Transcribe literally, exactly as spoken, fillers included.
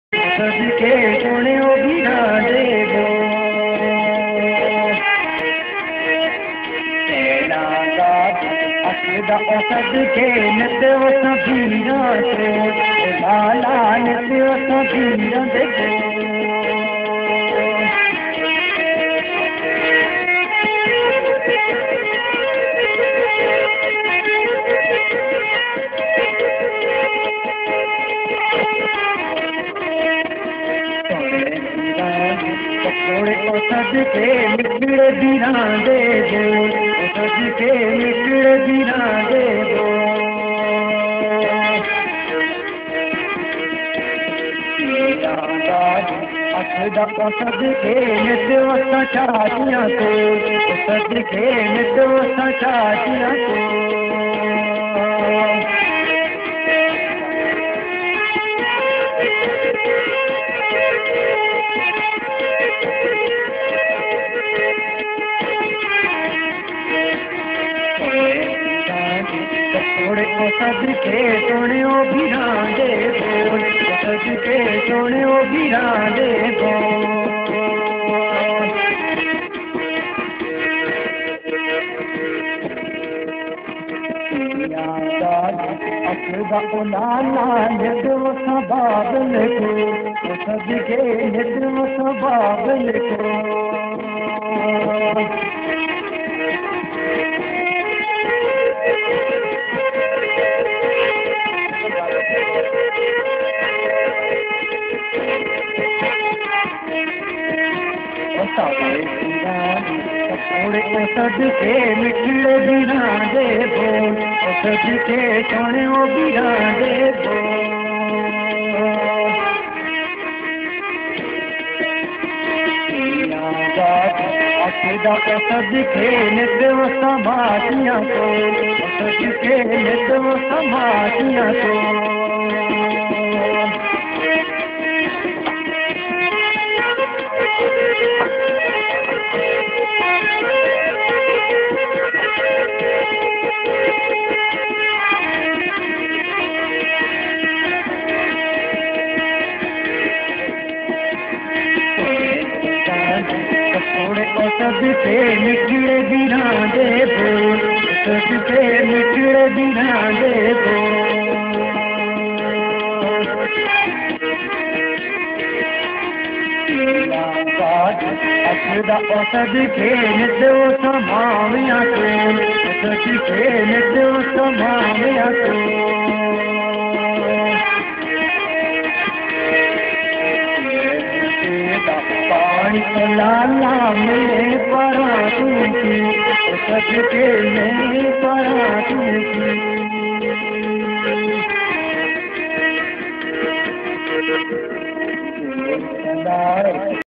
सदके सोने बिना देवो तेरा अकदा सदके नदेव सबीरा तो लाला नदेव सबीरा देवो सदके मिटड़े बिना दे दो सदके मिटड़े बिना दे दो अखदा सदके मिटो चाचिया तो सदके मिटो चाचिया तो सदके सोने बिना देवो सदके सोने बिना देवो अकदा लाला निदव सबाबल को सदके निदव सबाबल को सदके मिटड़े बिना देवो सदके सोने बिना देवो अकदा सदके निदव समाधिया को सदके निदव समाधिया को सदके मिटड़े बिना देवो सदके मिटड़े बिना देवो अकदा सदके निदव समाविया को सदके निदव समाविया को पानी लाला मेरे परा तुमकी सदके मेरे परा तुमकी